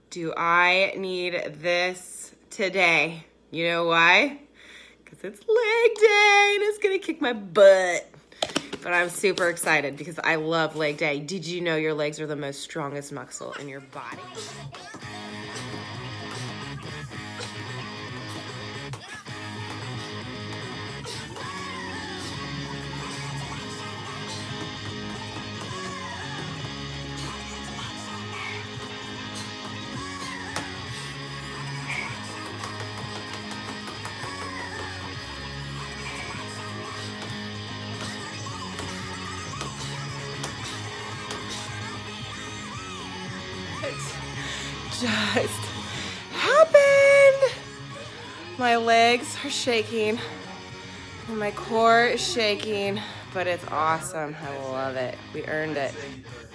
Do I need this today? You know why? Because it's leg day and it's gonna kick my butt. But I'm super excited because I love leg day. Did you know your legs are the most strongest muscle in your body? Just happened. My legs are shaking and my core is shaking, but it's awesome. I love it. We earned it.